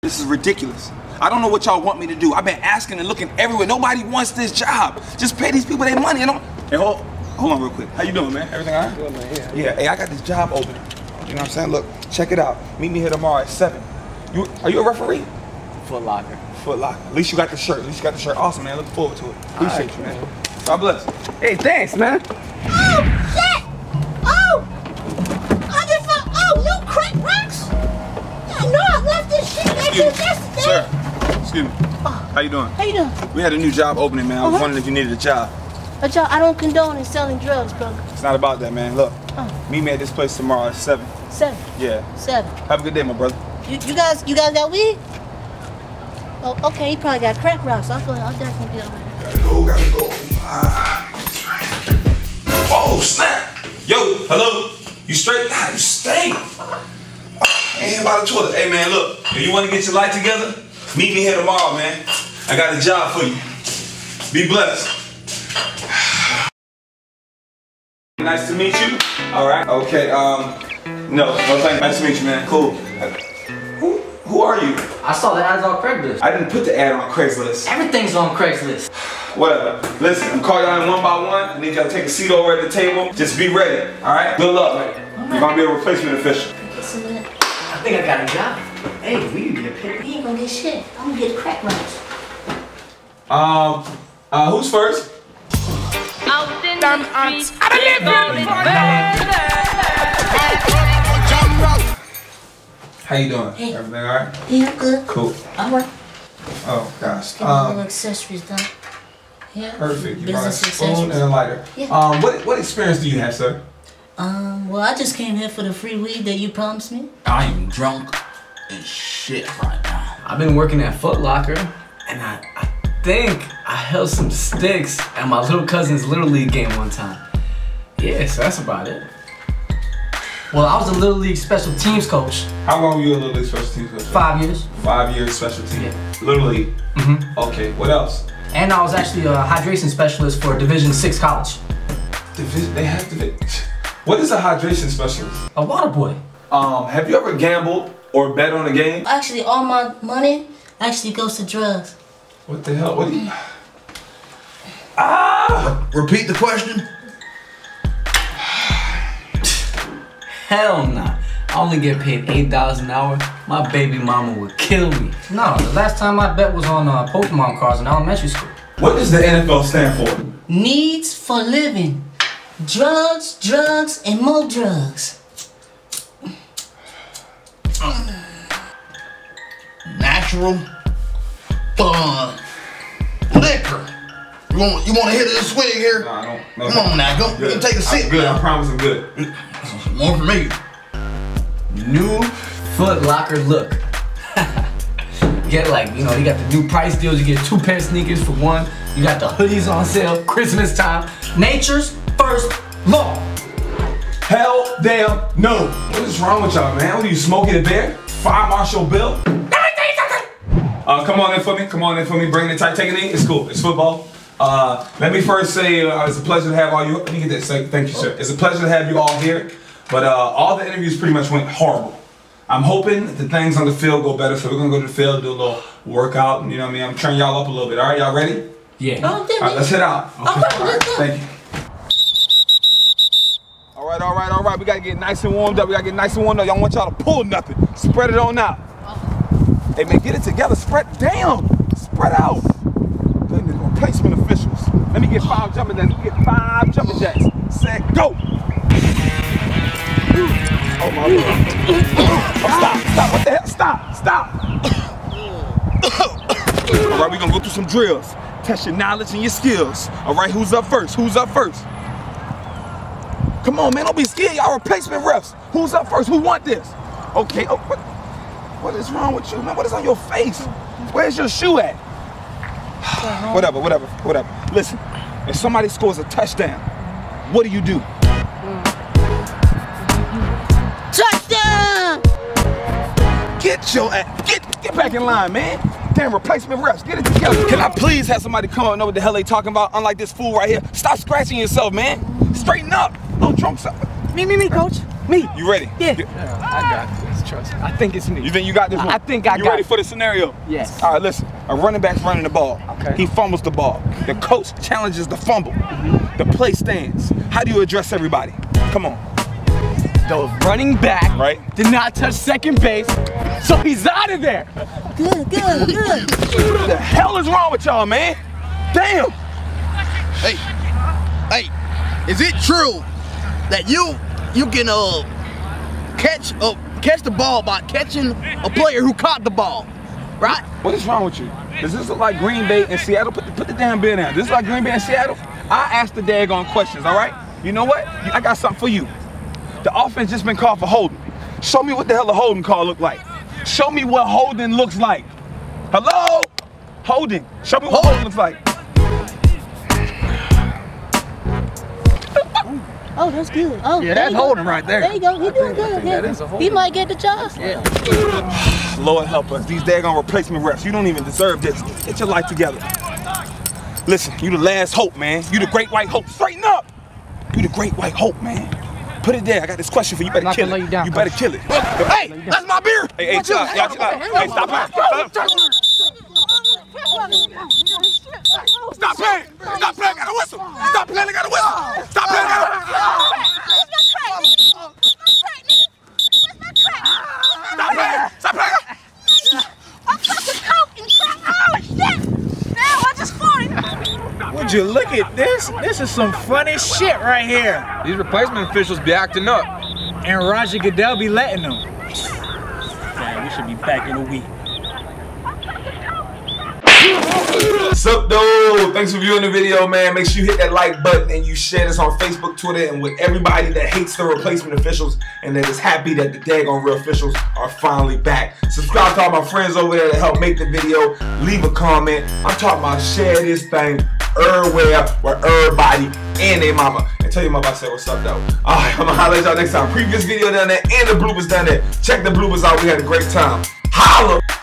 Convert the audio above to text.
This is ridiculous. I don't know what y'all want me to do. I've been asking and looking everywhere. Nobody wants this job. Just pay these people their money. Hey, hold on real quick. How you doing, man? Everything all right? Good, man. Yeah, hey, I got this job open. You know what I'm saying? Look, check it out. Meet me here tomorrow at 7. Are you a referee? Foot Locker. Foot Locker. At least you got the shirt. Awesome, man. Look forward to it. Appreciate you, man. God bless. Hey, thanks, man. Oh, shit! Oh! No crack rocks? I know I left this shit back here yesterday. Sir, excuse me. How you doing? How you doing? We had a new job opening, man. I was wondering if you needed a job. A job? I don't condone in selling drugs, brother. It's not about that, man. Look, meet me at this place tomorrow at 7. 7? Yeah. 7. Have a good day, my brother. You guys got weed? Oh, okay, he probably got crack rocks. I'll definitely be over there. Gotta go. Oh, snap. Yo, hello. You straight? God, you stink. Ain't here by the toilet. Hey, man, look. If you want to get your life together, meet me here tomorrow, man. I got a job for you. Be blessed. Nice to meet you. All right. Okay. No, thank you. Nice to meet you, man. Cool. Who are you? I saw the ads on Craigslist. I didn't put the ad on Craigslist. Everything's on Craigslist. Whatever. Listen, I'm calling y'all in one by one. I need y'all to take a seat over at the table. Just be ready. All right. Good luck. You're gonna be a replacement official. I think I got a job. Hey, we need to get paid. He ain't gonna get shit. I'm gonna get crack rocks. Who's first? Out in the streets, it's going bad. How you doing? Hey. Everything all right? Yeah, I'm good. Cool. All right. Oh gosh. Get my little accessories done. Yeah. Perfect. You brought a Business spoon accessories. and a lighter. Yeah. What experience do you have, sir? Well, I just came here for the free weed that you promised me. I am drunk as shit right now. I've been working at Foot Locker, and I think I held some sticks at my little cousin's Little League game one time. Yeah, so that's about it. Well, I was a Little League special teams coach. How long were you a Little League special teams coach? 5 years. 5 years special team. Yeah. Little League. Okay. What else? And I was actually a hydration specialist for Division 6 college. They have to. What is a hydration specialist? A water boy. Have you ever gambled or bet on a game? Actually, all my money actually goes to drugs. What the hell? What do you? Repeat the question. Hell nah. I only get paid $8 an hour. My baby mama would kill me. No, the last time I bet was on Pokemon cards in elementary school. What does the NFL stand for? Needs for living. Drugs, drugs, and more drugs. Natural, fun, liquor. You want to hit this swing here? No, I don't. No, Come on now, go take a sip. I'm good. I promise I'm good. More for me. New Foot Locker look. Get you got the new price deals. You get 2 pair of sneakers for 1. You got the hoodies on sale, Christmas time. Nature's first law. Hell damn no. What is wrong with y'all, man? What are you smoking a bear? Fire Marshal Bill? Come on in for me. Come on in for me. Bring the tight. Take a knee. It's cool. It's football. Let me first say it's a pleasure to have all you. Let me get that. Thank you, sir. It's a pleasure to have you all here. But all the interviews pretty much went horrible. I'm hoping that the things on the field go better, so we're gonna go to the field, do a little workout, and you know what I mean? I'm turning y'all up a little bit. All right, y'all ready? Yeah. Oh, All right, let's head out. Okay. All right, let's go. Thank you. All right. We gotta get nice and warmed up. Y'all want y'all to pull nothing. Spread it on out. Hey man, get it together. Spread down. Spread out. Goodness, replacement officials. Let me get 5 jumping jacks. Let me get 5 jumping jacks. Set, go. Oh my Lord. Stop. What the hell? Stop. All right, we're gonna go through some drills. Test your knowledge and your skills. All right, who's up first? Come on, man, don't be scared. Y'all replacement refs. Who's up first? Who want this? Okay, oh, what is wrong with you, man? What is on your face? Where's your shoe at? Whatever. Listen, if somebody scores a touchdown, what do you do? Touchdown! Get back in line, man. Damn replacement refs, get it together. Can I please have somebody come and know what the hell they talking about? Unlike this fool right here. Stop scratching yourself, man. Straighten up. Don't drunk something. Me, coach. Me. You ready? Yeah. I got this. Trust me. I think it's me. You think you got this one? I think I got You ready it. for the scenario? Yes. All right, listen. A running back's running the ball. Okay. He fumbles the ball. The coach challenges the fumble. The play stands. How do you address everybody? Come on. The running back Right. did not touch second base, so he's out of there. Good, good, good. What the hell is wrong with y'all, man? Damn. Hey, is it true that you can catch the ball by catching a player who caught the ball, right? What is wrong with you? Does this look like Green Bay and Seattle? Put the damn bill down. This is like Green Bay and Seattle? I asked the daggone questions, all right? You know what? I got something for you. The offense just been called for holding. Show me what the hell a holding call look like. Show me what holding looks like. Hello? Holding. Show me what holding looks like. Oh, that's good. Oh, Yeah, that's holding right there. There you go. He doing good. that is a He might get the job. Yeah. Lord help us. These daggone replacement refs. You don't even deserve this. Get your life together. Listen, you the last hope, man. You the great white hope. Straighten up. You the great white hope, man. Put it there. I got this question for you. You better kill it. You better kill it. Hey, that's my beer. Hey, chill out. Chill out. Hey, stop playing. Stop playing. Stop playing. I got a whistle. Stop playing. I got a whistle. Stop playing. I got a Stop playing. Stop playing. Would you look at this? This is some funny shit right here. These replacement officials be acting up. And Roger Goodell be letting them. Man, we should be back in a week. What's up, dude? Thanks for viewing the video, man. Make sure you hit that like button and you share this on Facebook, Twitter, and with everybody that hates the replacement officials and that is happy that the daggone real officials are finally back. Subscribe to all my friends over there to help make the video. Leave a comment. I'm talking about share this thing everywhere with everybody and their mama. And tell your mama I said what's up, though. Alright, I'm gonna holler at y'all next time. Previous video down there and the bloopers down there. Check the bloopers out. We had a great time. Holla!